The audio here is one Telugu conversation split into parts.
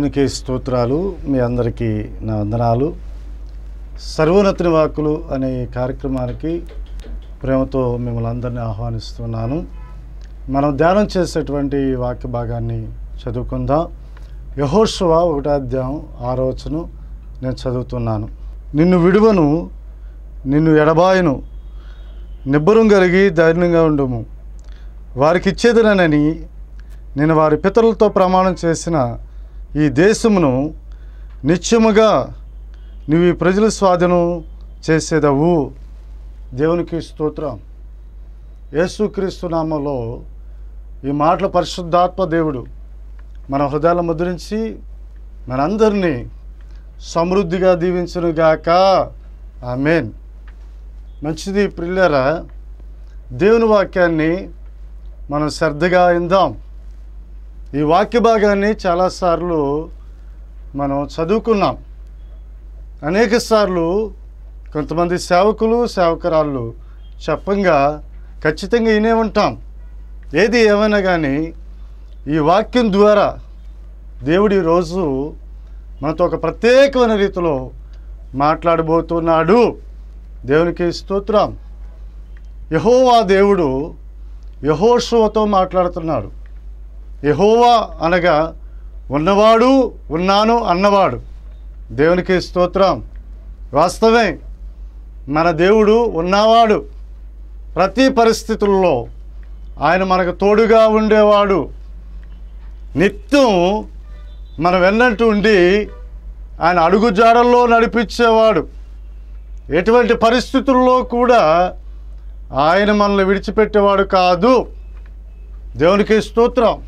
దేవునికి స్తోత్రాలు. మీ అందరికీ నా వందనాలు. సర్వోన్నతుని వాక్కులు అనే ఈ కార్యక్రమానికి ప్రేమతో మిమ్మల్ని అందరినీ ఆహ్వానిస్తున్నాను. మనం ధ్యానం చేసేటువంటి వాక్య భాగాన్ని చదువుకుందాం. యెహోషువ 1వ అధ్యాయం 6వ వచనం నేను చదువుతున్నాను. నిన్ను విడువను, నిన్ను ఎడబాయను, నిబ్బరం కలిగి ధైర్యంగా ఉండుము. వారికి ఇచ్చేదనని నేను వారి పితరులతో ప్రమాణం చేసిన ఈ దేశమును నిత్యముగా నువ్వు ఈ ప్రజల స్వాధీనం చేసేదవు. దేవునికి స్తోత్రం. యేసుక్రీస్తు నామములో ఈ మాటల పరిశుద్ధాత్మ దేవుడు మన హృదయాల ముద్రించి మనందరినీ సమృద్ధిగా దీవించునుగాక. ఆమేన్. మంచిది ప్రియులారా, దేవుని వాక్యాన్ని మనం శ్రద్ధగా విందాం. ఈ వాక్య భాగాన్ని చాలాసార్లు మనం చదువుకున్నాం. అనేక సార్లు కొంతమంది సేవకులు సేవకురాళ్ళు చెప్పంగా ఖచ్చితంగా వినే ఉంటాం. ఏది ఏమైనా కానీ ఈ వాక్యం ద్వారా దేవుడు ఈరోజు మనతో ఒక ప్రత్యేకమైన రీతిలో మాట్లాడబోతున్నాడు. దేవునికి స్తోత్రం. యెహోవా దేవుడు యెహోషువతో మాట్లాడుతున్నాడు. యెహోవా అనగా ఉన్నవాడు, ఉన్నాను అన్నవాడు. దేవునికి స్తోత్రం. వాస్తవమే, మన దేవుడు ఉన్నవాడు. ప్రతి పరిస్థితుల్లో ఆయన మనకు తోడుగా ఉండేవాడు. నిత్యం మనం వెన్నట్టు ఉండి ఆయన అడుగుజాడల్లో నడిపించేవాడు. ఎటువంటి పరిస్థితుల్లో కూడా ఆయన మనల్ని విడిచిపెట్టేవాడు కాదు. దేవునికి స్తోత్రం.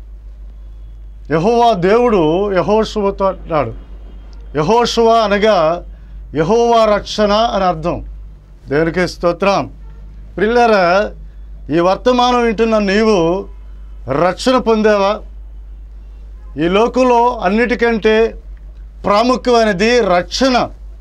యెహోవా దేవుడు యెహోషువతో అంటున్నాడు. యెహోషువ అనగా యెహోవా రక్షణ అని అర్థం. దేవునికి స్తోత్రం. ప్రియులారా, ఈ వర్తమానం వింటున్న నీవు రక్షణ పొందావా? ఈ లోకంలో అన్నిటికంటే ప్రాముఖ్యమైనది రక్షణ.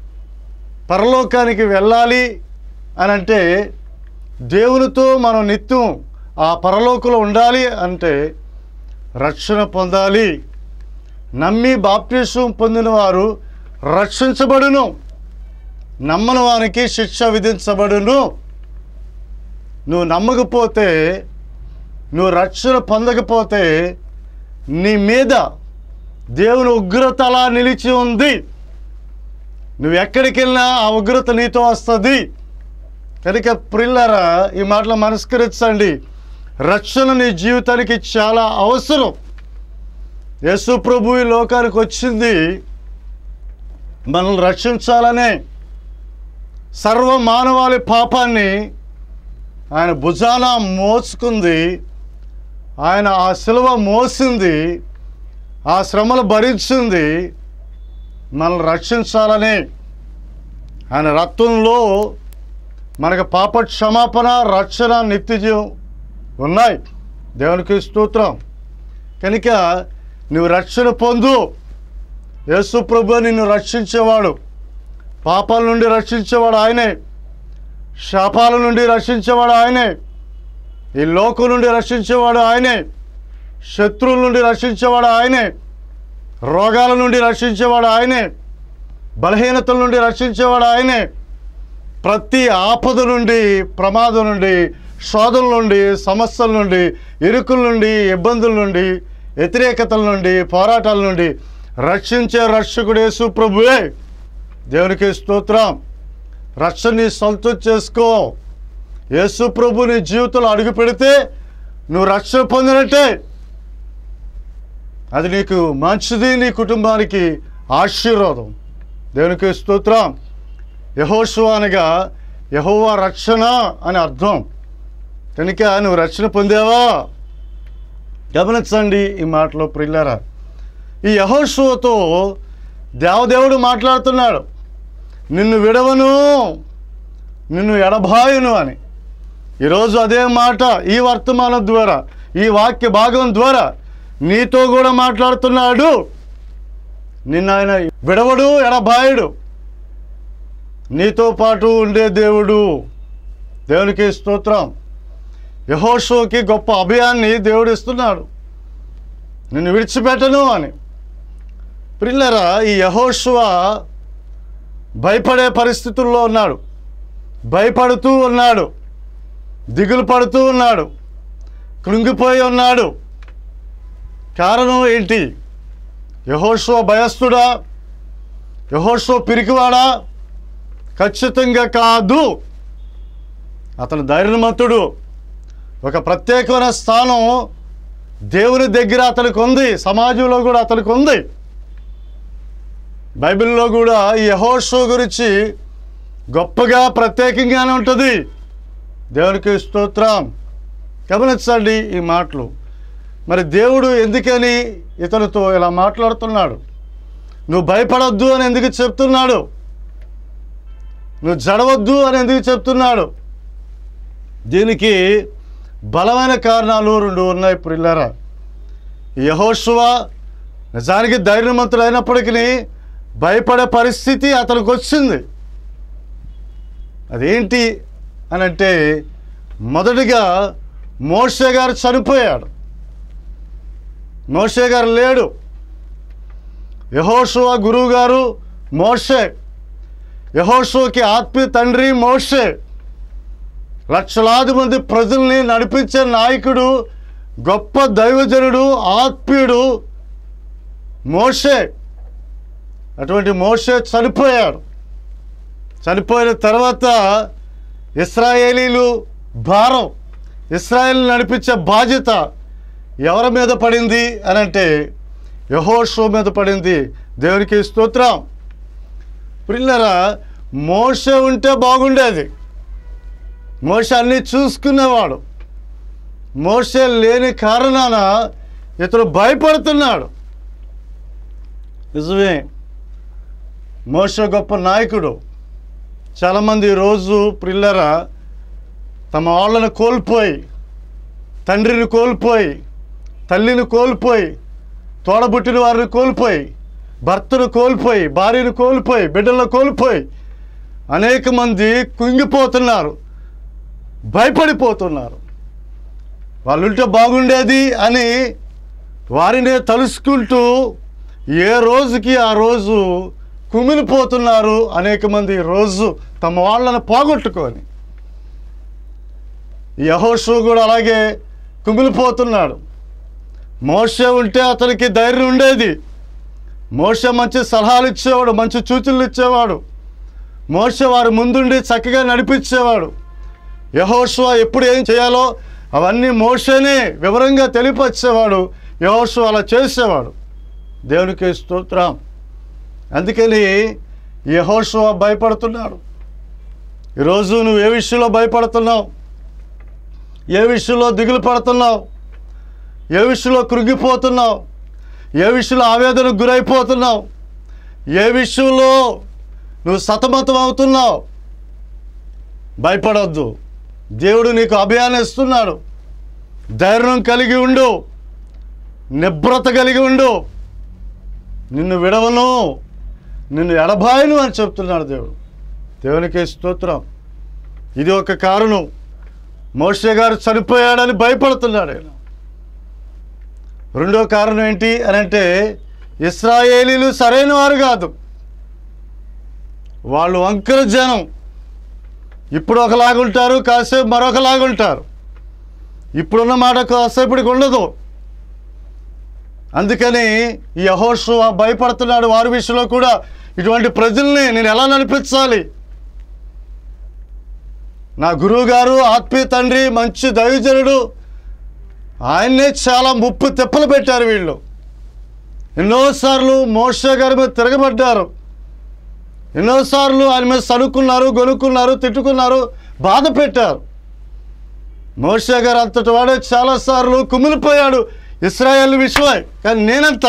పరలోకానికి వెళ్ళాలి అని అంటే, దేవునితో మనం నిత్యం ఆ పరలోకంలో ఉండాలి అంటే రక్షణ పొందాలి. నమ్మి బాప్టిసం పొందిన వారు రక్షించబడును, నమ్మని వానికి శిక్ష విధించబడును. నువ్వు నమ్మకపోతే, నువ్వు రక్షణ పొందకపోతే నీ మీద దేవుని ఉగ్రత అలా నిలిచి ఉంది. నువ్వు ఎక్కడికి వెళ్ళినా ఆ ఉగ్రత నీతో వస్తుంది. కనుక ప్రియులారా, ఈ మాటలు మనస్కరించండి. రక్షణ నీ జీవితానికి చాలా అవసరం. యేసు ప్రభు ఈ లోకానికి వచ్చింది మనల్ని రక్షించాలనే. సర్వ మానవాళి పాపాన్ని ఆయన భుజాన మోసుకుంది. ఆయన ఆ సిలువ మోసింది, ఆ శ్రమలు భరించింది మనల్ని రక్షించాలనే. ఆయన రక్తంలో మనకు పాప క్షమాపణ, రక్షణ, నిత్యజీవం ఉన్నాయి. దేవునికి స్తోత్రం. కనుక నువ్వు రక్షణ పొందు. యేసు ప్రభువు నిన్ను రక్షించేవాడు. పాపాల నుండి రక్షించేవాడు ఆయనే. శాపాల నుండి రక్షించేవాడు ఆయనే. ఈ లోకం నుండి రక్షించేవాడు ఆయనే. శత్రువుల నుండి రక్షించేవాడు ఆయనే. రోగాల నుండి రక్షించేవాడు ఆయనే. బలహీనతల నుండి రక్షించేవాడు ఆయనే. ప్రతి ఆపద నుండి, ప్రమాదం నుండి, శోధనల నుండి, సమస్యల నుండి, ఇరుకుల నుండి, ఇబ్బందుల నుండి, వ్యతిరేకతల నుండి, పోరాటాల నుండి రక్షించే రక్షకుడు యేసు ప్రభువే. దేవునికి స్తోత్రం. రక్షణని సొంతం చేసుకో. యేసు ప్రభు నీ జీవితంలో అడుగు పెడితే నువ్వు రక్షణ పొందినట్టే. అది నీకు మంచిది, నీ కుటుంబానికి ఆశీర్వాదం. దేవునికి స్తోత్రం. యెహోషువ అనగా యెహోవా రక్షణ అని అర్థం. కనుక నువ్వు రక్షణ పొందావా? గమనించండి ఈ మాటలో ప్రియులారా. ఈ యెహోషువతో దేవదేవుడు మాట్లాడుతున్నాడు. నిన్ను విడవను, నిన్ను ఎడబాయును అని. ఈరోజు అదే మాట ఈ వర్తమానం ద్వారా, ఈ వాక్య భాగం ద్వారా నీతో కూడా మాట్లాడుతున్నాడు. నిన్ను ఆయన విడవడు, ఎడబాయుడు. నీతో పాటు ఉండే దేవుడు. దేవునికి స్తోత్రం. యెహోషువకి గొప్ప అభయాన్ని దేవుడు ఇస్తున్నాడు. నిన్ను విడిచిపెట్టను అని. ప్రియులారా, ఈ యెహోషువ భయపడే పరిస్థితుల్లో ఉన్నాడు, భయపడుతూ ఉన్నాడు, దిగులు పడుతూ ఉన్నాడు, కృంగిపోయి ఉన్నాడు. కారణం ఏంటి? యెహోషువ భయస్థుడా? యెహోషువ పిరికివాడా? ఖచ్చితంగా కాదు. అతను ధైర్యవంతుడు. ఒక ప్రత్యేకమైన స్థానం దేవుని దగ్గర అతనికి ఉంది, సమాజంలో కూడా అతనికి ఉంది. బైబిల్లో కూడా ఈ యెహోషువ గురించి గొప్పగా ప్రత్యేకంగానే ఉంటుంది. దేవునికి స్తోత్రం. గమనించండి ఈ మాటలు. మరి దేవుడు ఎందుకని ఇతనితో ఇలా మాట్లాడుతున్నాడు? నువ్వు భయపడొద్దు అని ఎందుకు చెప్తున్నాడు? నువ్వు జడవద్దు అని ఎందుకు చెప్తున్నాడు? దీనికి బలమైన కారణాలు 2 ఉన్నాయి ప్రియులారా. యెహోషువ నిజానికి ధైర్యవంతుడు అయినప్పటికీ భయపడే పరిస్థితి అతనికి వచ్చింది. అదేంటి అని అంటే, మొదటిగా మోషే గారు చనిపోయాడు. మోషే గారు లేడు. యెహోషువ గురువు గారు మోషే. యెహోషువకి ఆత్మీయ తండ్రి మోషే. లక్షలాది మంది ప్రజల్ని నడిపించే నాయకుడు, గొప్ప దైవజనుడు, ఆత్మీయుడు మోషే. అటువంటి మోషే చనిపోయాడు. చనిపోయిన తర్వాత ఇశ్రాయేలీలు భారం, ఇశ్రాయేలు నడిపించే బాధ్యత ఎవరి మీద పడింది అని అంటే యెహోషువ మీద పడింది. దేవునికి స్తోత్రం. ప్రియులారా, మోషే ఉంటే బాగుండేది. మోషే అన్నీ చూసుకునేవాడు. మోషే లేని కారణాన ఇతడు భయపడుతున్నాడు. నిజమే, మోషే గొప్ప నాయకుడు. చాలామంది ఈరోజు ప్రియులారా తమ వాళ్ళని కోల్పోయి, తండ్రిని కోల్పోయి, తల్లిని కోల్పోయి, తోడబుట్టిన వారిని కోల్పోయి, భర్తను కోల్పోయి, భార్యను కోల్పోయి, బిడ్డలను కోల్పోయి అనేక మంది కుంగిపోతున్నారు, భయపడిపోతున్నారు. వాళ్ళుంటే బాగుండేది అని వారినే తలుసుకుంటూ ఏ రోజుకి ఆ రోజు కుమిలిపోతున్నారు అనేక మంది. రోజు తమ వాళ్ళని పోగొట్టుకొని. యెహోషువ కూడా అలాగే కుమిలిపోతున్నాడు. మోషే ఉంటే అతనికి ధైర్యం ఉండేది. మోషే మంచి సలహాలు ఇచ్చేవాడు, మంచి సూచనలు ఇచ్చేవాడు. మోషే వారి ముందుండి చక్కగా నడిపించేవాడు. యెహోషువ ఎప్పుడు ఏం చేయాలో అవన్నీ మోషేనే వివరంగా తెలియపరిచేవాడు. యెహోషువ అలా చేసేవాడు. దేవునికి స్తోత్రం. అందుకని యెహోషువ భయపడుతున్నాడు. ఈరోజు నువ్వు ఏ విషయంలో భయపడుతున్నావు? ఏ విషయంలో దిగులు పడుతున్నావు? ఏ విషయంలో కృంగిపోతున్నావు? ఏ విషయంలో ఆవేదనకు గురైపోతున్నావు? ఏ విషయంలో నువ్వు సతమతం అవుతున్నావు? భయపడొద్దు. దేవుడు నీకు అభయాన్ని ఇస్తున్నాడు. ధైర్యం కలిగి ఉండు, నిబ్రత కలిగి ఉండు. నిన్ను విడవను, నిన్ను ఎడబాయను అని చెప్తున్నాడు దేవుడు. దేవునికి స్తోత్రం. ఇది ఒక కారణం. మోషే గారు చనిపోయాడని భయపడుతున్నాడు ఆయన. రెండో కారణం ఏంటి అని అంటే, ఇశ్రాయేలీలు సరైన వారు కాదు. వాళ్ళు వంకర జనం. ఇప్పుడు ఒకలాగుంటారు, కాసేపు మరొకలాగుంటారు. ఇప్పుడున్న మాట కాసేపటికి ఉండదు. అందుకని ఈ యెహోషువ భయపడుతున్నాడు. వారి విషయంలో కూడా ఇటువంటి ప్రజల్ని నేను ఎలా నడిపించాలి? నా గురువు గారు, ఆత్మీయ తండ్రి, మంచి దైవజనుడు, ఆయన్నే చాలా ముప్పు తిప్పలు పెట్టారు వీళ్ళు. ఎన్నోసార్లు మోషే గారి మీద తిరగబడ్డారు. ఎన్నోసార్లు ఆయన మీద సనుక్కున్నారు, గొనుక్కున్నారు, తిట్టుకున్నారు, బాధ పెట్టారు. మోషే గారు అంతటి వాడే చాలాసార్లు కుమిలిపోయాడు ఇశ్రాయేల్ విషయమై. కానీ నేనంత.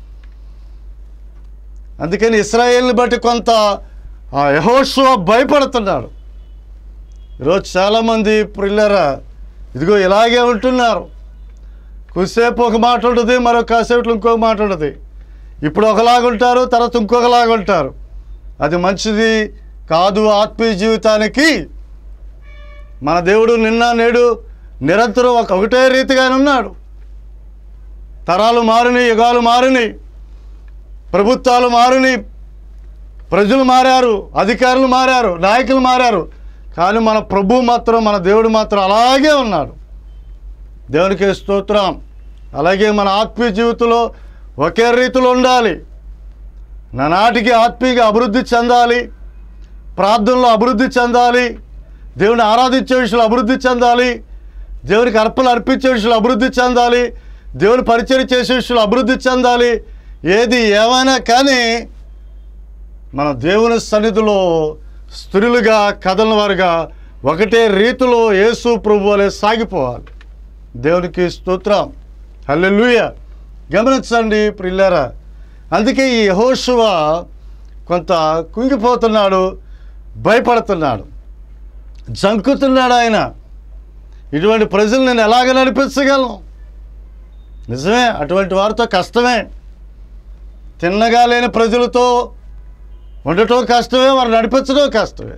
అందుకని ఇశ్రాయేల్ని బట్టి కొంత యెహోషువ భయపడుతున్నాడు. ఈరోజు చాలామంది ప్రియులారా ఇదిగో ఇలాగే ఉంటున్నారు. కొద్దిసేపు ఒక మాట ఉంటుంది, మరో కాసేపులో ఇంకొక మాట ఉంటుంది. ఇప్పుడు ఒకలాగుంటారు, తర్వాత ఇంకొకలాగుంటారు. అది మంచిది కాదు ఆత్మీయ జీవితానికి. మన దేవుడు నిన్న నేడు నిరంతరం ఒకటే రీతిగానే ఉన్నాడు. తరాలు మారినాయి, యుగాలు మారినాయి. ప్రభుత్వాలు మారిని, ప్రజలు మారారు, అధికారులు మారారు, నాయకులు మారారు, కానీ మన ప్రభువు మాత్రం, మన దేవుడు మాత్రం అలాగే ఉన్నాడు. దేవునికి స్తోత్రం. అలాగే మన ఆత్మీయ జీవితంలో ఒకే రీతిలో ఉండాలి. నానాటికి ఆత్మీయంగా అభివృద్ధి చెందాలి, ప్రార్థనలో అభివృద్ధి చెందాలి, దేవుని ఆరాధించే విషయంలో అభివృద్ధి చెందాలి, దేవునికి అర్పణలు అర్పించే విషయంలో అభివృద్ధి చెందాలి, దేవుని పరిచయం చేసే విషయంలో అభివృద్ధి చెందాలి. ఏది ఏమైనా కానీ మన దేవుని సన్నిధిలో స్థిరులుగా, కదలని వారుగా ఒకటే రీతిలో యేసు ప్రభు వలె సాగిపోవాలి. దేవునికి స్తోత్రం. హల్లెలూయా. గమనించండి ప్రియులారా, అందుకే ఈ యెహోషువ కొంత కుంగిపోతున్నాడు, భయపడుతున్నాడు, జంకుతున్నాడు. ఆయన ఇటువంటి ప్రజలు నేను ఎలాగ నడిపించగలను? నిజమే, అటువంటి వారితో కష్టమే. తిన్నగా లేని ప్రజలతో ఉండటం కష్టమే, వారు నడిపించడం కష్టమే.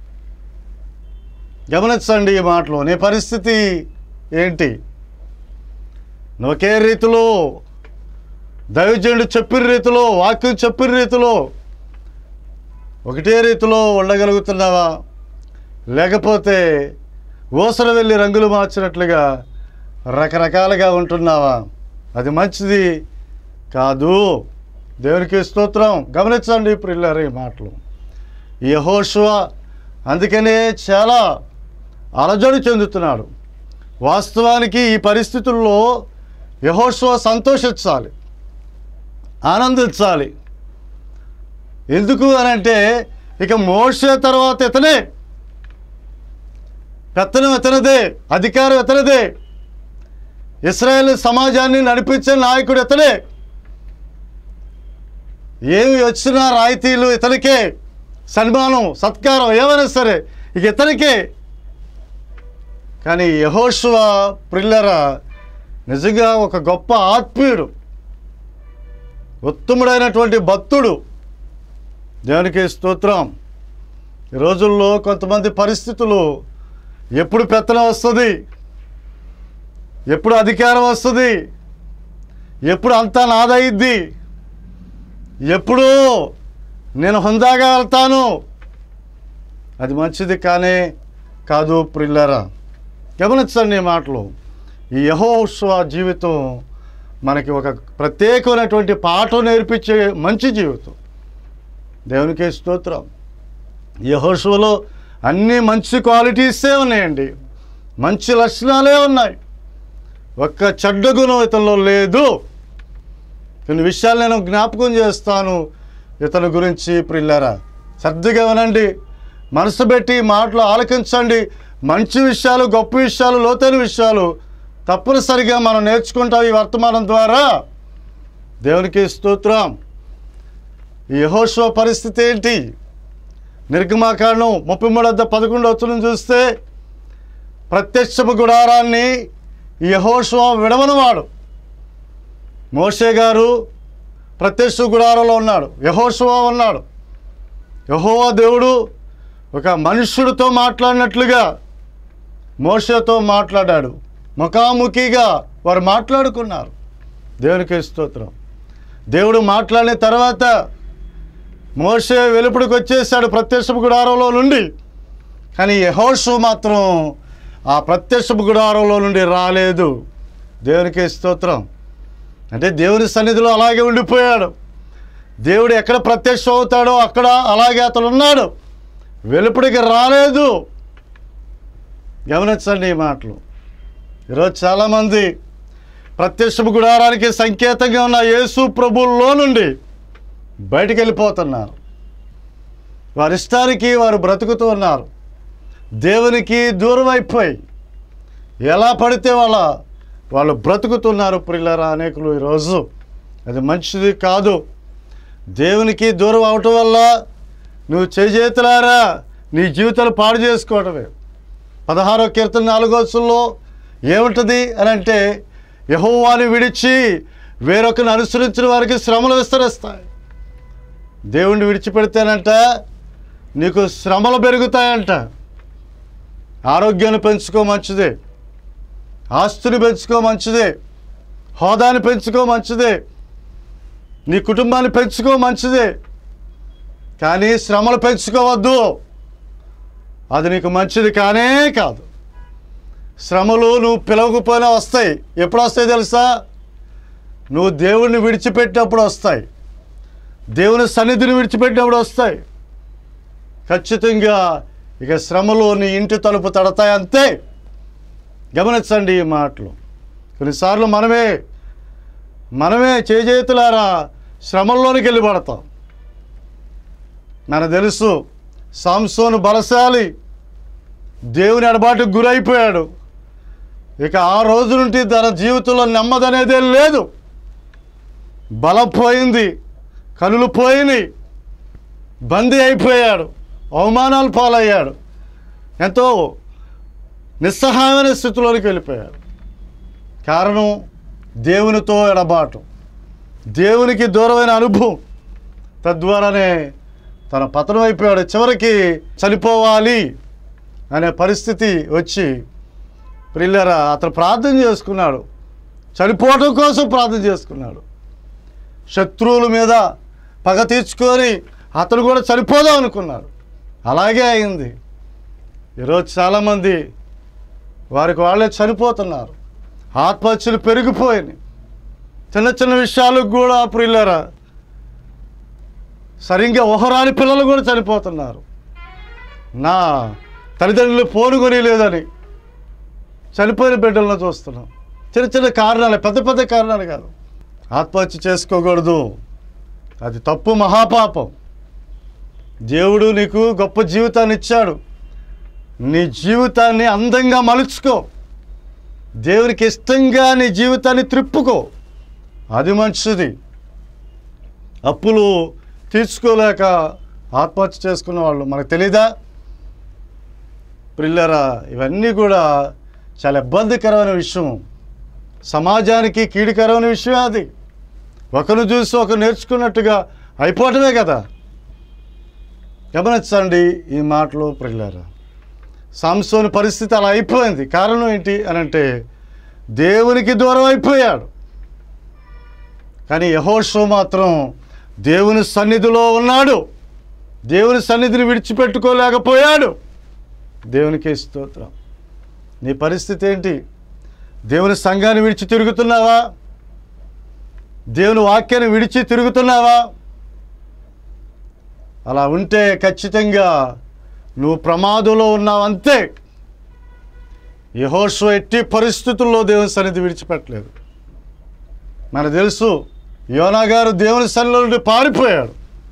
గమనించండి ఈ మాటలో. నీ పరిస్థితి ఏంటి? ఒకే రీతిలో దైవజనుడు చెప్పిన రీతిలో, వాక్యం చెప్పిన రీతిలో ఒకటే రీతిలో ఉండగలుగుతున్నావా? లేకపోతే ఊసలు వెళ్ళి రంగులు మార్చినట్లుగా రకరకాలుగా ఉంటున్నావా? అది మంచిది కాదు. దేవునికి స్తోత్రం. గమనించండి ప్రియులారా ఈ మాటలు. యెహోషువ అందుకనే చాలా అలజడి చెందుతున్నాడు. వాస్తవానికి ఈ పరిస్థితుల్లో యెహోషువ సంతోషించాలి, ఆనందించాలి. ఎందుకు అనంటే ఇక మోషే తర్వాత ఇతనే, పెత్తనం ఇతనిదే, అధికారం ఇతనిదే, ఇశ్రాయేలు సమాజాన్ని నడిపించే నాయకుడు ఇతనే. ఏమి వచ్చినా రాయితీలు ఇతనికే, సన్మానం సత్కారం ఏమైనా సరే ఇక ఇతనికే. కానీ యెహోషువ ప్రియులారా నిజంగా ఒక గొప్ప ఆత్మీయుడు, ఉత్తముడైనటువంటి భక్తుడు. దేవునికి స్తోత్రం. ఈ రోజుల్లో కొంతమంది పరిస్థితులు ఎప్పుడు పెత్తనం వస్తుంది, ఎప్పుడు అధికారం వస్తుంది, ఎప్పుడు అంతా నాదయిద్ది, ఎప్పుడు నేను హుందాగా వెళ్తాను, అది మంచిది కానే కాదు ప్రియులారా. గమనించండి ఈ మాటలు. ఈ యెహోషువ జీవితం మనకి ఒక ప్రత్యేకమైనటువంటి పాఠం నేర్పించే మంచి జీవితం. దేవునికి స్తోత్రం. యెహోషువలో అన్ని మంచి క్వాలిటీసే ఉన్నాయండి, మంచి లక్షణాలే ఉన్నాయి. ఒక్క చెడ్డ గుణం ఇతనిలో లేదు. కొన్ని విషయాలు నేను జ్ఞాపకం చేస్తాను ఇతని గురించి ప్రియులారా. శ్రద్ధగా వినండి, మనసు పెట్టి మాటలు ఆలకించండి. మంచి విషయాలు, గొప్ప విషయాలు, లోతైన విషయాలు తప్పనిసరిగా మనం నేర్చుకుంటాం ఈ వర్తమానం ద్వారా. దేవునికి స్తోత్రం. ఈ యెహోషువ పరిస్థితి ఏంటి? నిర్గమాకాండం 33:11 చూస్తే ప్రత్యక్షపు గుడారాన్ని యెహోషువ విడవనవాడు. మోషే గారు ప్రత్యక్ష గుడారంలో ఉన్నాడు, యెహోషువ ఉన్నాడు. యెహోవా దేవుడు ఒక మనుష్యుడితో మాట్లాడినట్లుగా మోషేతో మాట్లాడాడు. ముఖాముఖిగా వారు మాట్లాడుకున్నారు. దేవునికి స్తోత్రం. దేవుడు మాట్లాడిన తర్వాత మోషే వెలుపడికి వచ్చేసాడు ప్రత్యక్షపు గుడారంలో నుండి. కానీ యెహోషువ మాత్రం ఆ ప్రత్యక్షపు గుడారంలో నుండి రాలేదు. దేవునికి స్తోత్రం. అంటే దేవుని సన్నిధిలో అలాగే ఉండిపోయాడు. దేవుడు ఎక్కడ ప్రత్యక్షం అవుతాడో అక్కడ అలాగే అతను ఉన్నాడు, వెలుపడికి రాలేదు. గమనించండి ఈ మాటలు. ఈరోజు చాలామంది ప్రత్యక్షపు గుడారానికి సంకేతంగా ఉన్న యేసు ప్రభువులో నుండి బయటికి వెళ్ళిపోతున్నారు. వారి ఇష్టానికి వారు బ్రతుకుతూ ఉన్నారు. దేవునికి దూరం అయిపోయి ఎలా పడితే వాళ్ళు బ్రతుకుతున్నారు ప్రియులారా అనేకులు ఈరోజు. అది మంచిది కాదు. దేవునికి దూరం అవటం వల్ల నువ్వు చేతులారా నీ జీవితాలు పాడు చేసుకోవటమే. 16వ కీర్తన 4వ వచనంలో ఏముంటుంది అని అంటే, యెహోవాని విడిచి వేరొకరిని అనుసరించిన వారికి శ్రమలు విస్తరిస్తాయి. దేవుణ్ణి విడిచిపెడితేనంట నీకు శ్రమలు పెరుగుతాయంట. ఆరోగ్యాన్ని పెంచుకో మంచిదే, ఆస్తిని పెంచుకో మంచిదే, హోదాని పెంచుకో మంచిదే, నీ కుటుంబాన్ని పెంచుకో, మంచిదే. కానీ శ్రమలు పెంచుకోవద్దు, అది నీకు మంచిది కానే కాదు. శ్రమలు నువ్వు పిలవకపోయినా వస్తాయి. ఎప్పుడు వస్తాయి తెలుసా? నువ్వు దేవుడిని విడిచిపెట్టినప్పుడు వస్తాయి, దేవుని సన్నిధిని విడిచిపెట్టినప్పుడు వస్తాయి. ఖచ్చితంగా ఇక శ్రమలు నీ ఇంటి తలుపు తడతాయి, అంతే. గమనించండి ఈ మాటలు. కొన్నిసార్లు మనమే చేతులారా శ్రమల్లోనికి వెళ్ళి పడతాం. మనకు తెలుసు, సంసోను బలశాలి, దేవుని ఎడబాటుకు గురైపోయాడు. ఇక ఆ రోజు నుండి తన జీవితంలో నెమ్మది అనేదే లేదు. బలం పోయింది, కనులు పోయినాయి, బందీ అయిపోయాడు, అవమానాలు పాలయ్యాడు, ఎంతో నిస్సహాయమైన స్థితిలోనికి వెళ్ళిపోయాడు. కారణం దేవునితో ఎడబాటు, దేవునికి దూరమైన అనుభవం. తద్వారానే తన పతనం అయిపోయాడు. చివరికి చనిపోవాలి అనే పరిస్థితి వచ్చి, ప్రియులారా, అతను ప్రార్థన చేసుకున్నాడు, చనిపోవడం కోసం ప్రార్థన చేసుకున్నాడు. శత్రువుల మీద పగ తీర్చుకొని అతను కూడా చనిపోదాం అనుకున్నాడు. అలాగే అయింది. ఈరోజు చాలామంది వారికి వాళ్ళే చనిపోతున్నారు. ఆత్మహత్యలు పెరిగిపోయినాయి. చిన్న చిన్న విషయాలకు కూడా ప్రియులారా, సరిగ్గా ఊహరాని పిల్లలు కూడా చనిపోతున్నారు. నా తల్లిదండ్రులు ఫోన్ కొని లేదని చనిపోయిన బిడ్డలను చూస్తున్నాం. చిన్న చిన్న కారణాలు, పెద్ద పెద్ద కారణాలు కాదు. ఆత్మహత్య చేసుకోకూడదు, అది తప్పు, మహాపాపం. దేవుడు నీకు గొప్ప జీవితాన్ని ఇచ్చాడు. నీ జీవితాన్ని అందంగా మలుచుకో, దేవునికి ఇష్టంగా నీ జీవితాన్ని త్రిప్పుకో, అది మంచిది. అప్పులు తీర్చుకోలేక ఆత్మహత్య చేసుకున్న వాళ్ళు మనకు తెలీదా? ప్రియులారా, ఇవన్నీ కూడా చాలా ఇబ్బందికరమైన విషయం, సమాజానికి కీడుకరమైన విషయం. అది ఒకరిని చూసి ఒకరు నేర్చుకున్నట్టుగా అయిపోవటమే కదా. గమనించండి ఈ మాటలు ప్రియులారా. సంసోను పరిస్థితి అలా అయిపోయింది. కారణం ఏంటి అని అంటే, దేవునికి దూరం అయిపోయాడు. కానీ యెహోషువ మాత్రం దేవుని సన్నిధిలో ఉన్నాడు. దేవుని సన్నిధిని విడిచిపెట్టుకోలేకపోయాడు. దేవునికి స్తోత్రం. నీ పరిస్థితి ఏంటి? దేవుని సంఘాన్ని విడిచి తిరుగుతున్నావా? దేవుని వాక్యాన్ని విడిచి తిరుగుతున్నావా? అలా ఉంటే ఖచ్చితంగా నువ్వు ప్రమాదంలో ఉన్నావు, అంతే. యెహోషువ ఎట్టి పరిస్థితుల్లో దేవుని సన్నిధి విడిచిపెట్టలేదు. మనకు తెలుసు, యోనా గారు దేవుని సన్నిధిలో నుండి పారిపోయాడు.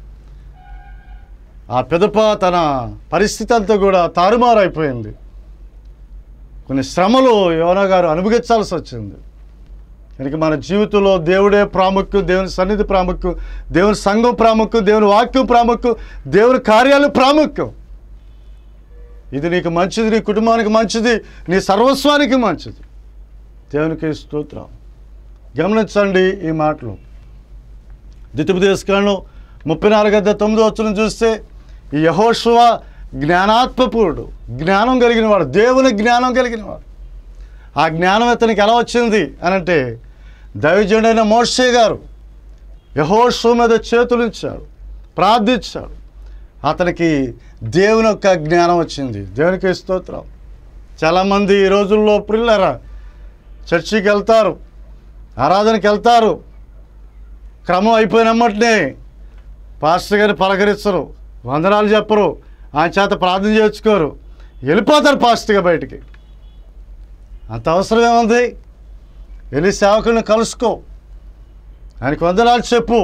ఆ పిదప తన పరిస్థితి అంతా కూడా తారుమారైపోయింది. కొన్ని శ్రమలు యోనా గారు అనుభవించాల్సి వచ్చింది. కనుక మన జీవితంలో దేవుడే ప్రాముఖ్యం, దేవుని సన్నిధి ప్రాముఖ్యం, దేవుని సంఘం ప్రాముఖ్యం, దేవుని వాక్యం ప్రాముఖ్యం, దేవుని కార్యాలు ప్రాముఖ్యం. ఇది నీకు మంచిది, నీ కుటుంబానికి మంచిది, నీ సర్వస్వానికి మంచిది. దేవునికి స్తోత్రం. గమనించండి ఈ మాటలు. ద్వితీయోపదేశకాండం 34:9 చూస్తే, ఈ యెహోషువ జ్ఞానాత్మపూర్ణుడు, జ్ఞానం కలిగినవాడు, దేవుని జ్ఞానం కలిగినవాడు. ఆ జ్ఞానం ఇతనికి ఎలా వచ్చింది అనంటే, దైవజనుడైన మోషే గారు యెహోషువ మీద చేతులుంచాడు, ప్రార్థించాడు. అతనికి దేవుని యొక్క జ్ఞానం వచ్చింది. దేవునికి స్తోత్రం. చాలామంది ఈ రోజుల్లో ప్రియులారా చర్చికి వెళ్తారు, ఆరాధనకి వెళ్తారు, క్రమం అయిపోయినమ్మటనే పాస్టర్ గారిని పలకరించరు, వందనాలు చెప్పరు, ఆయన చేత ప్రార్థన చేయించుకోరు, వెళ్ళిపోతారు పాస్టర్గా బయటికి. అంత అవసరం ఏముంది? వెళ్ళి సేవకుని కలుసుకో, ఆయనకు వందనాలు చెప్పు,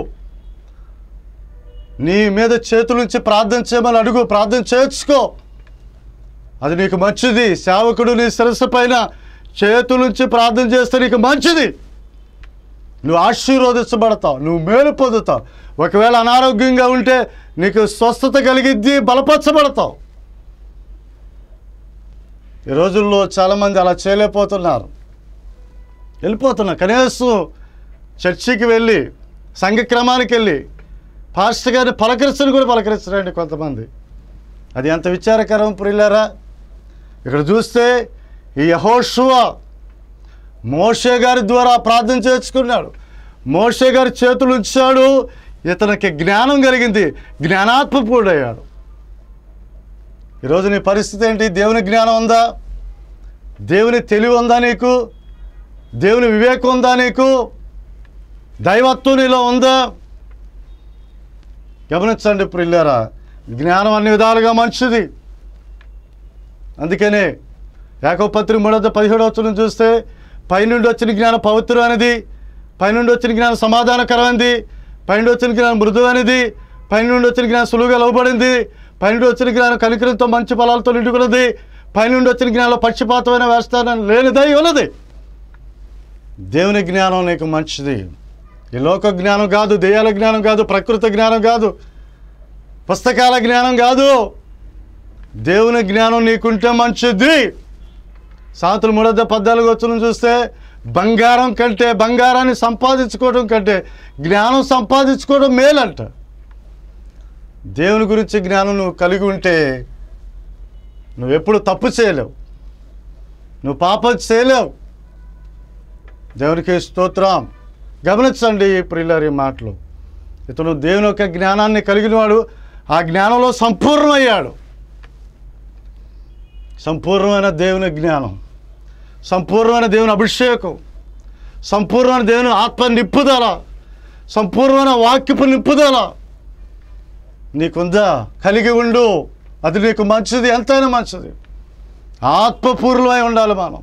నీ మీద చేతులుంచి ప్రార్థన చేయమని అడుగు, ప్రార్థన చేయించుకో, అది నీకు మంచిది. సేవకుడు నీ శిరస్సు పైన చేతులుంచి ప్రార్థన చేస్తే నీకు మంచిది. నువ్వు ఆశీర్వదించబడతావు, నువ్వు మేలు పొందుతావు. ఒకవేళ అనారోగ్యంగా ఉంటే నీకు స్వస్థత కలిగిద్ది, బలపరచబడతావు. ఈ రోజుల్లో చాలామంది అలా చేయలేకపోతున్నారు, వెళ్ళిపోతున్నారు. కనీసం చర్చికి వెళ్ళి, సంఘక్రమానికి వెళ్ళి పాస్టర్ గారిని పలకరించని కూడా పలకరించరండి కొంతమంది. అది ఎంత విచారకరం ప్రియులారా. ఇక్కడ చూస్తే ఈ యెహోషువ మోషే గారి ద్వారా ప్రార్థన చేసుకున్నాడు. మోషే గారి చేతులు ఉంచాడు, ఇతనికి జ్ఞానం కలిగింది, జ్ఞానాత్మకుడయ్యాడు. ఈరోజు నీ పరిస్థితి ఏంటి? దేవుని జ్ఞానం ఉందా? దేవుని తెలివి ఉందా నీకు? దేవుని వివేకం ఉందా నీకు? దైవత్వం నీలో ఉందా? గమనించండి ప్రియులారా, జ్ఞానం అన్ని విధాలుగా మంచిది. అందుకనే యాకోబు పత్రిక 3:17 చూస్తే, పైనుండి వచ్చిన జ్ఞానం పవిత్రమైనది, పైనుండి వచ్చిన జ్ఞానం సమాధానకరమైనది, పైనుండి వచ్చిన జ్ఞానం మృదువైనది, పైనుండి వచ్చిన జ్ఞానం సులువుగా లోబడింది, పైనుండి వచ్చిన జ్ఞానం కనికరంతో మంచి ఫలాలతో నిండుకున్నది, పైనుండి వచ్చిన జ్ఞానంలో పక్షపాతమైన వేస్తానం లేనిదై ఉన్నది. దేవుని జ్ఞానం నీకు మంచిది. ఈ లోక జ్ఞానం కాదు, దెయ్యాల జ్ఞానం కాదు, ప్రకృతి జ్ఞానం కాదు, పుస్తకాల జ్ఞానం కాదు. దేవుని జ్ఞానం నీకుంటే మంచిది. సామెతలు 3:14 చూస్తే, బంగారం కంటే, బంగారాన్ని సంపాదించుకోవడం కంటే జ్ఞానం సంపాదించుకోవడం మేలంట. దేవుని గురించి జ్ఞానం నువ్వు కలిగి ఉంటే నువ్వు ఎప్పుడు తప్పు చేయలేవు, నువ్వు పాపం చేయలేవు. దేవునికి స్తోత్రం. గమనించండి ప్రియులారి మాటలు. ఇతను దేవుని యొక్క జ్ఞానాన్ని కలిగినవాడు, ఆ జ్ఞానంలో సంపూర్ణమయ్యాడు. సంపూర్ణమైన దేవుని జ్ఞానం, సంపూర్ణమైన దేవుని అభిషేకం, సంపూర్ణమైన దేవుని ఆత్మ నింపుదల, సంపూర్ణమైన వాక్యపు నింపుదల నీకుందా? కలిగి ఉండు. అది నీకు మంచిది, ఎంతైనా మంచిది. ఆత్మపూర్ణమై ఉండాలి మనం.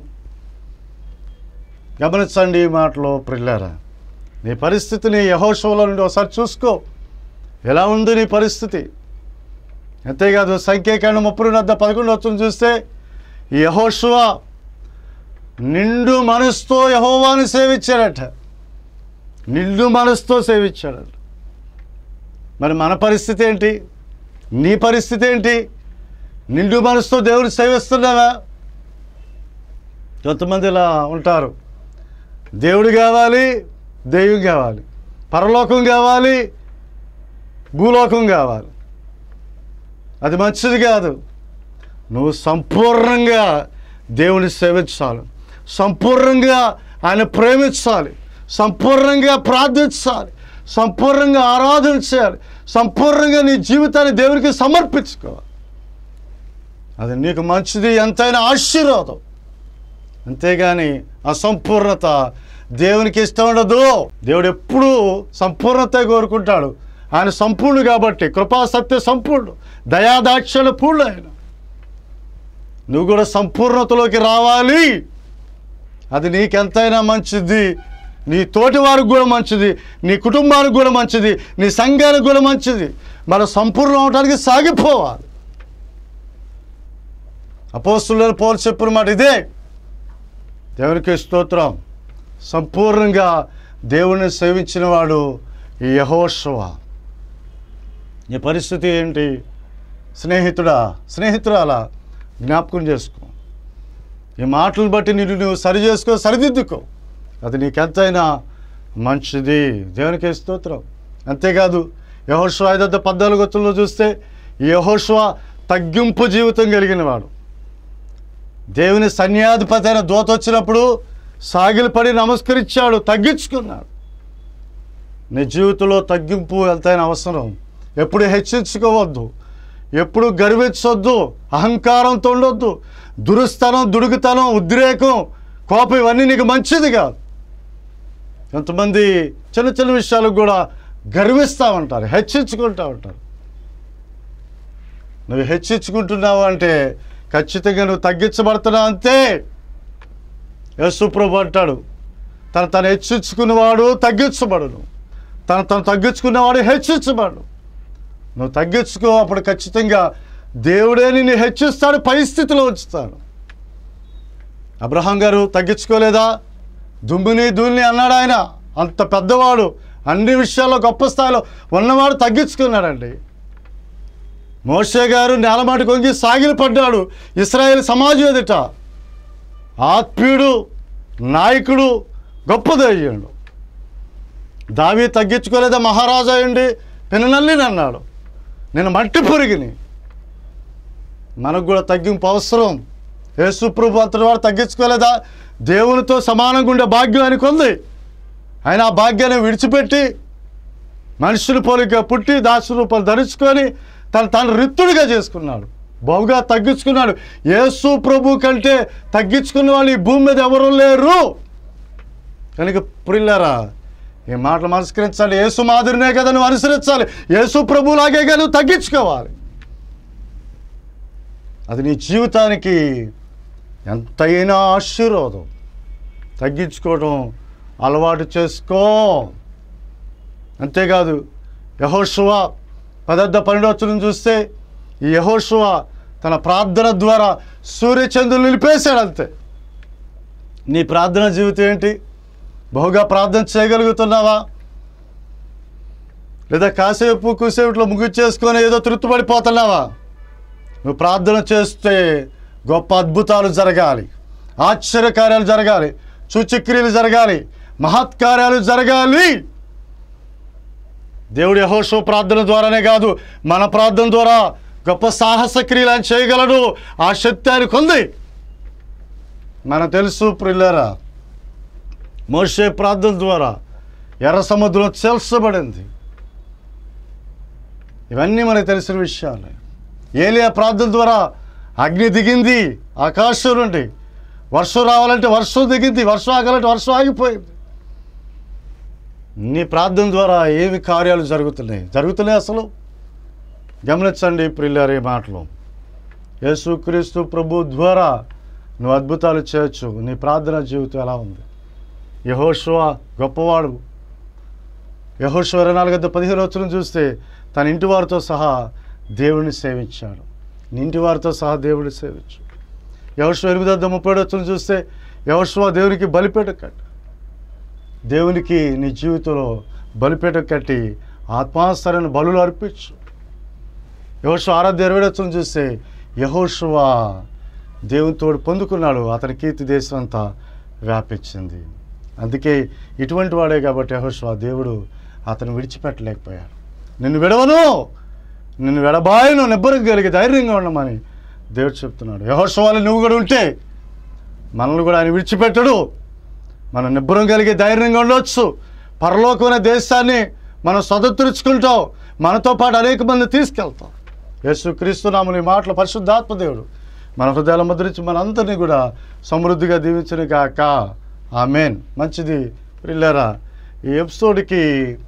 గమనించండి ఈ మాటలో ప్రియులారా, నీ పరిస్థితిని యెహోషువలో నుండి ఒకసారి చూసుకో. ఎలా ఉంది నీ పరిస్థితి? అంతేకాదు సంఖ్యాకాండం 32:11 చూస్తే, యెహోషువ నిండు మనసుతో యెహోవాను సేవించాడట. నిండు మనసుతో సేవించాడట. మరి మన పరిస్థితి ఏంటి? నీ పరిస్థితి ఏంటి? నిండు మనసుతో దేవుని సేవిస్తున్నావా? కొంతమంది ఇలా ఉంటారు, దేవుడు కావాలి, దెయ్యం కావాలి, పరలోకం కావాలి, భూలోకం కావాలి. అది మంచిది కాదు. నువ్వు సంపూర్ణంగా దేవుని సేవించాలి, సంపూర్ణంగా ఆయన ప్రేమించాలి, సంపూర్ణంగా ప్రార్థించాలి, సంపూర్ణంగా ఆరాధన చేయాలి, సంపూర్ణంగా నీ జీవితాన్ని దేవునికి సమర్పించుకోవాలి. అది నీకు మంచిది, ఎంతైనా ఆశీర్వాదం. అంతేగాని అసంపూర్ణత దేవునికి ఇష్టం ఉండదు. దేవుడు ఎప్పుడూ సంపూర్ణత కోరుకుంటాడు. ఆయన సంపూర్ణుడు కాబట్టి, కృపా సత్య సంపూర్ణుడు, దయాదాక్షిణ్య పూర్ణుడు ఆయన. నువ్వు కూడా సంపూర్ణతలోకి రావాలి. అది నీకెంతైనా మంచిది, నీ తోటి వారికి కూడా మంచిది, నీ కుటుంబానికి కూడా మంచిది, నీ సంఘానికి కూడా మంచిది. మనం సంపూర్ణం అవడానికి సాగిపోవాలి. అపోస్తలుడైన పౌలు చెప్పిన మాట ఇదే. దేవునికి స్తోత్రం. సంపూర్ణంగా దేవుణ్ణి సేవించిన వాడు ఈ యెహోషువ. నీ పరిస్థితి ఏంటి? స్నేహితుడా, స్నేహితురాలా, జ్ఞాపకం చేసుకో. ఈ మాటలను బట్టి నువ్వు సరి చేసుకో, సరిదిద్దుకో. అది నీకెంతైనా మంచిది. దేవునికి స్తోత్రం. అంతేకాదు యెహోషువ 5:14 చూస్తే, ఈ యెహోషువ తగ్గింపు జీవితం కలిగిన వాడు. దేవుని సన్యాధిపతి అయిన దూత వచ్చినప్పుడు సాగిలపడి నమస్కరించాడు, తగ్గించుకున్నాడు. నీ జీవితంలో తగ్గింపు ఎంతైనా అవసరం. ఎప్పుడు హెచ్చించుకోవద్దు, ఎప్పుడు గర్వించొద్దు, అహంకారంతో ఉండొద్దు. దురుస్తనం, దుడుకుతనం, ఉద్రేకం, కోపం ఇవన్నీ నీకు మంచిది కాదు. కొంతమంది చిన్న చిన్న విషయాలకు కూడా గర్విస్తూ ఉంటారు, హెచ్చించుకుంటూ ఉంటారు. నువ్వు హెచ్చించుకుంటున్నావు అంటే ఖచ్చితంగా నువ్వు తగ్గించబడుతున్నావు అంతే. యేసు ప్రభువు అంటాడు, తను హెచ్చించుకున్నవాడు తగ్గించబడును, తను తగ్గించుకున్నవాడు హెచ్చించబడు. నువ్వు తగ్గించుకో, అప్పుడు ఖచ్చితంగా దేవుడే నిన్ను హెచ్చిస్తాడు, పరిస్థితిలో ఉంచుతాడు. అబ్రహాం గారు తగ్గించుకోలేదా? దుమ్ముని ధూళిని అన్నాడు ఆయన. అంత పెద్దవాడు, అన్ని విషయాల్లో గొప్ప స్థాయిలో ఉన్నవాడు తగ్గించుకున్నాడండి. మోషే గారు నేలమాటి కొంగి సాగిలపడ్డాడు ఇశ్రాయేల్ సమాజం ఎదుట. ఆత్మీయుడు, నాయకుడు, గొప్ప దయ్యుడు. దావీదు తగ్గించుకోలేదా? మహారాజా అయ్యండి పెనునల్లిని అన్నాడు, నేను మట్టి పురిగిని. మనకు కూడా తగ్గింపు అవసరం. యేసు ప్రభు అంతటి వాడు తగ్గించుకోలేదా? దేవునితో సమానంగా ఉండే భాగ్యం ఆయనకు ఉంది. ఆయన ఆ భాగ్యాన్ని విడిచిపెట్టి మనుషుల పోలిక పుట్టి దాసు రూపాలు ధరించుకొని తను రిక్తుడిగా చేసుకున్నాడు, బహుగా తగ్గించుకున్నాడు. యేసు ప్రభు కంటే తగ్గించుకున్న వాళ్ళు ఈ భూమి మీద ఎవరు లేరు. కనుక ప్రియులారా, ఈ మాటలు మనస్కరించాలి. యేసు మాదిరినే కదా నువ్వు అనుసరించాలి. యేసు ప్రభులాగే కదా నువ్వు తగ్గించుకోవాలి. అది నీ జీవితానికి ఎంతైనా ఆశీర్వాదం. తగ్గించుకోవడం అలవాటు చేసుకో. అంతేకాదు యెహోషువ 10-12 చూస్తే ఈ యెహోషువ తన ప్రార్థన ద్వారా సూర్యచంద్రులు నిలిపేశాడు. అంతే. నీ ప్రార్థన జీవితం ఏంటి? బహుగా ప్రార్థన చేయగలుగుతున్నావా? లేదా కాసేపు కూసేపులో ముగిచ్చేసుకొని ఏదో తృప్తిపడిపోతున్నావా? నువ్వు ప్రార్థన చేస్తే గొప్ప అద్భుతాలు జరగాలి, ఆశ్చర్యకార్యాలు జరగాలి, సూచక్రియలు జరగాలి, మహత్కార్యాలు జరగాలి. దేవుడు యెహోషువ ప్రార్థన ద్వారానే కాదు, మన ప్రార్థన ద్వారా గొప్ప సాహస క్రియలు ఆయన చేయగలడు. ఆ శక్తి ఆయనకు ఉంది. మనకు తెలుసు ప్రియులారా, మోషే ప్రార్థన ద్వారా ఎర్ర సముద్రం చీల్చబడింది. ఇవన్నీ మనకు తెలిసిన విషయాలు. ఏలియా ప్రార్థన ద్వారా అగ్ని దిగింది ఆకాశం నుండి. వర్షం రావాలంటే వర్షం దిగింది, వర్షం ఆగాలంటే వర్షం ఆగిపోయింది. నీ ప్రార్థన ద్వారా ఏమి కార్యాలు జరుగుతున్నాయి అసలు గమనించండి ప్రియులారా. ఈ మాటలు యేసుక్రీస్తు ప్రభు ద్వారా నువ్వు అద్భుతాలు చేయొచ్చు. నీ ప్రార్థన జీవితం ఎలా ఉంది? యెహోషువ గొప్పవాడు. యెహోషువ 24:15 చూస్తే తన ఇంటి వారితో సహా దేవుడిని సేవించాడు. నీ ఇంటి వారితో సహా దేవుడిని సేవించు. యెహోషువ 8:37 చూస్తే యెహోషువ దేవునికి బలిపీఠ కట్టు. దేవునికి నీ జీవితంలో బలిపీఠ కట్టి ఆత్మాసరైన బలులు అర్పించు. యెహోషువ 6:20 చూస్తే యెహోషువ దేవునితో పొందుకున్నాడు. అతని కీర్తి దేశం అంతా వ్యాపించింది. అందుకే ఇటువంటి వాడే కాబట్టి యెహోషువ దేవుడు అతను విడిచిపెట్టలేకపోయాడు. నిన్ను విడవను, నిన్ను విడబాయను, నిబ్బరంగా ధైర్యంగా ఉండమని దేవుడు చెప్తున్నాడు. యెహోషువలో నువ్వు కూడా ఉంటే మనల్ని కూడా ఆయన విడిచిపెట్టడు. మనం నిబ్బరం కలిగి ధైర్యంగా ఉండవచ్చు. పరలోకమైన దేశాన్ని మనం స్వతంత్రించుకుంటాం. మనతో పాటు అనేక మంది తీసుకెళ్తాం. యేసుక్రీస్తు నామమున ఈ మాటలు పరిశుద్ధాత్మ దేవుడు మన హృదయాల ముద్రించి మనందరినీ కూడా సమృద్ధిగా దీవించును గాక. ఆమేన్. మంచిది ప్రియులారా, ఈ ఎపిసోడ్కి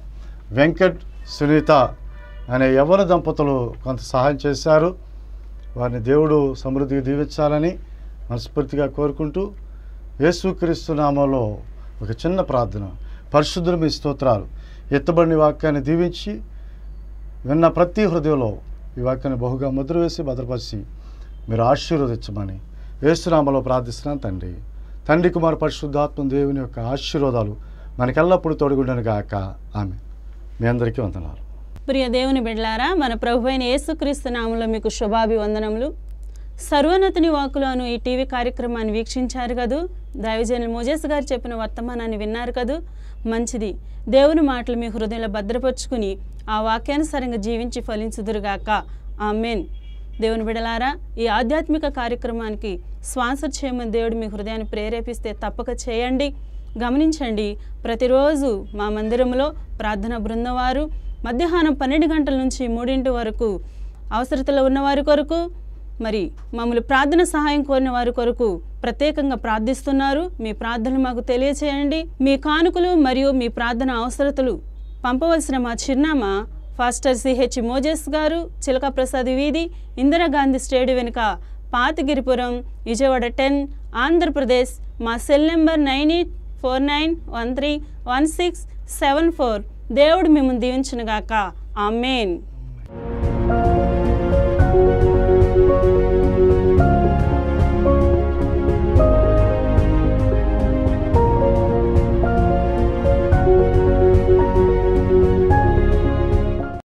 వెంకట్ సునీత అనే యవ్వన దంపతులు కొంత సహాయం చేశారు. వారిని దేవుడు సమృద్ధిగా దీవించాలని మనస్ఫూర్తిగా కోరుకుంటూ యేసుక్రీస్తు నామములో ఒక చిన్న ప్రార్థన. పరిశుద్ధులు మీ స్తోత్రాలు. ఎత్తబడిన వాక్యాన్ని దీవించి విన్న ప్రతి హృదయంలో ఈ వాక్యాన్ని బహుగా ముద్ర వేసి భద్రపరిచి మీరు ఆశీర్వదించమని యేసునామములో ప్రార్థిస్తున్నాను తండ్రి. తండ్రి కుమార పరిశుద్ధాత్మ దేవుని యొక్క ఆశీర్వాదాలు మనకెల్లప్పుడూ తోడుగుండను గాక. ఆమె. మీ అందరికీ వందనాలు. ప్రియ దేవుని బిడ్డలారా, మన ప్రభువైన యేసుక్రీస్తు నామములో మీకు శుభాభివందనములు. సర్వోన్నతుని వాక్కులోను ఈ టీవీ కార్యక్రమాన్ని వీక్షించారు కదూ. దైవజనులు మోజేస్ గారు చెప్పిన వర్తమానాన్ని విన్నారు కదూ. మంచిది. దేవుని మాటలు మీ హృదయంలో భద్రపరుచుకుని ఆ వాక్యానుసారంగా జీవించి ఫలించుదురుగాక. ఆమేన్. దేవుని బిడలారా, ఈ ఆధ్యాత్మిక కార్యక్రమానికి స్పాన్సర్ చేయమని దేవుడు మీ హృదయాన్ని ప్రేరేపిస్తే తప్పక చేయండి. గమనించండి, ప్రతిరోజు మా మందిరంలో ప్రార్థన బృందం వారు మధ్యాహ్నం 12 గంటల నుంచి 3 వరకు అవసరతలో ఉన్నవారి కొరకు, మరి మమ్మల్ని ప్రార్థన సహాయం కోరిన వారి కొరకు ప్రత్యేకంగా ప్రార్థిస్తున్నారు. మీ ప్రార్థనలు మాకు తెలియచేయండి. మీ కానుకలు మరియు మీ ప్రార్థన అవసరతలు పంపవలసిన మా చిరునామా ఫాస్టర్ సిహెచ్ మోజెస్ గారు, చిలక ప్రసాద్ వీధి, ఇందిరాగాంధీ స్టేడియం వెనుక, పాతగిరిపురం, విజయవాడ 10, ఆంధ్రప్రదేశ్. మా సెల్ నెంబర్ 9849131674. దేవుడు మిమ్మల్ని దీవించునుగాక. ఆమేన్.